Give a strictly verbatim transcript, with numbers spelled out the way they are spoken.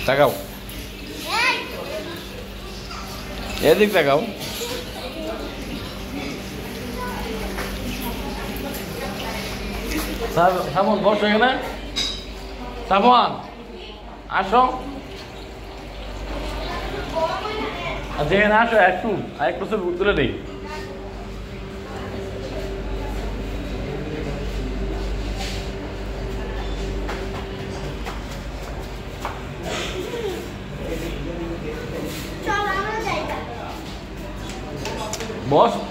তাকাও, এদিক তাকাও। সামন বসো এখানে, সামন আসো, যেখানে আসো একটু আর একটু ছবি তুলে নেই। বস